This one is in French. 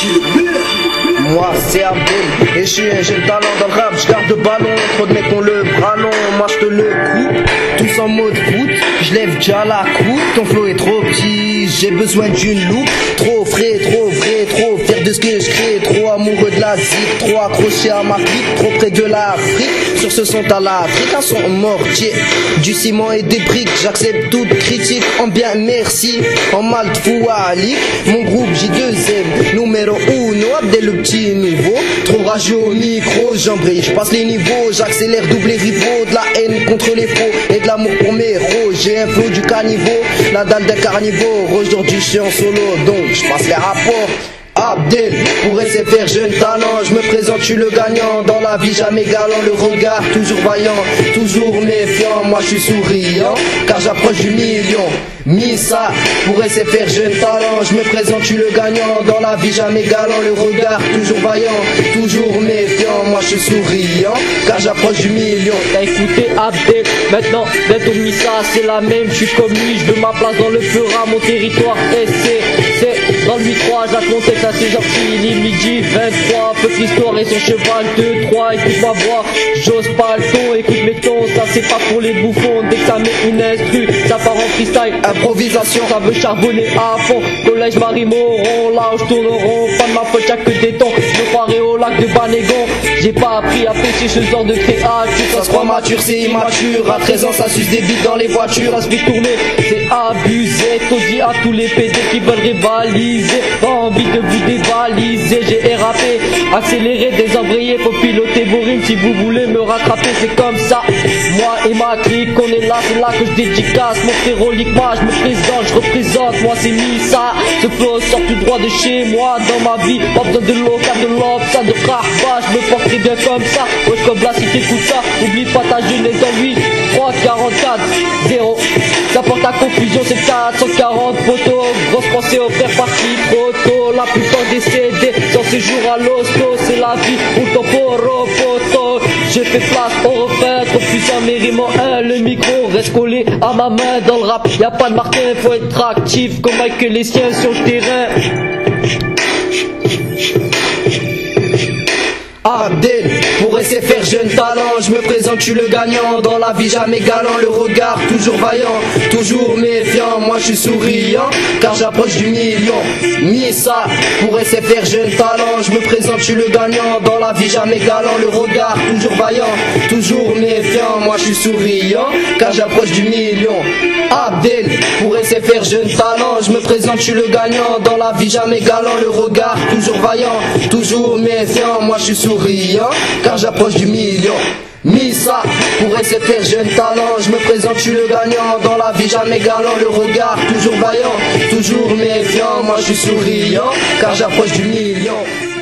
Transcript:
Moi c'est Abdel et je suis un jeune talent dans le rap. Je garde le ballon, trop de mecs ont le bras long. Moi je te le coupe, tous en mode foot. Je lève déjà la coupe, ton flow est trop petit. J'ai besoin d'une loupe, trop frais, trop vrai, trop fier de ce que je crée. Trop amoureux de la zik, trop accroché à ma clique. Trop près de l'Afrique, sur ce son à l'Afrique. Un son mortier, du ciment et des briques. J'accepte toute critique, en bien merci. En mal de fouali, mon groupe J2M, numéro 1, Abdel le petit niveau. Trop rageux au micro, j'embraye, je passe les niveaux. J'accélère, double les rivaux. De la haine contre les faux et de l'amour pour mes héros. J'ai un flow du caniveau, la dalle d'un carnivore. Aujourd'hui je suis en solo, donc je passe les rapports. Abdel, pour SFR jeune talent, je me présente, je suis le gagnant. Dans la vie jamais galant, le regard toujours vaillant, toujours méfiant. Moi je suis souriant, car j'approche du million. Missa, pour SFR jeune talent, je me présente, je suis le gagnant. Dans la vie jamais galant, le regard toujours vaillant, toujours méfiant. Moi je suis souriant, car j'approche du million. T'as écouté Abdel, maintenant d'être au Missa, c'est la même, je suis comme lui, je veux ma place dans le Feura, mon territoire c'est dans le 8-3, j'ai un contexte assez gentil, il est midi 23, peu l'histoire et son cheval 2-3, écoute ma voix, j'ose pas le ton, écoute mes tons, ça c'est pas pour les bouffons, dès que ça met une instru, ça part en freestyle, improvisation, ça veut charbonner à fond, collège Marie-Moron, là où je tourne rond, pas de ma faute, y'a que des tons, je me croirais au lac de Banégon, j'ai pas appris à pêcher ce genre de créature, ça se croit mature, c'est immature, à 13 ans ça suce des bites dans les voitures, ça se fait tourner, c'est abusé, tout dit à tous les PD qui veulent rivaliser, pas envie de vous dévaliser, j'ai érapé, accéléré, désembrayé, faut piloter vos rimes si vous voulez me rattraper, c'est comme ça, moi et ma clique, on est là, c'est là que je dédicace, mon frérolique, moi je me présente, je représente, moi c'est Missa, ce flow sort tout droit de chez moi, dans ma vie, pas besoin de local, de l'op, ça de rafa, je me porte très bien comme ça, wesh comme là si t'écoutes ça, oublie pas ta jeunesse dans 8, 3, 44, 0, ça porte à confusion, c'est 440 photos, grosse pensée au frère parti trop tôt, la plupart décédés, sans séjour à l'hosto, c'est la vie, ou ton poro photo, j'ai fait place au refait, trop puissant mes rimes en un, le micro reste collé à ma main dans le rap, y'a pas de marquin, faut être actif, comme que les siens sur le terrain. Abdel, pour SFR jeune talent, je me présente, je suis le gagnant. Dans la vie jamais galant, le regard toujours vaillant, toujours méfiant. Moi je suis souriant, car j'approche du million. Missa, pour SFR jeune talent, je me présente, je suis le gagnant. Dans la vie jamais galant, le regard toujours vaillant, toujours méfiant. Moi je suis souriant, car j'approche du million. Abdel, pour SFR jeune talent, je me présente, je suis le gagnant. Dans la vie jamais galant, le regard toujours vaillant, toujours méfiant. Moi je suis souriant, car j'approche du million. Missa, pour SFR jeune talent, je me présente, je suis le gagnant. Dans la vie jamais galant, le regard toujours vaillant, toujours méfiant. Moi je suis souriant, car j'approche du million.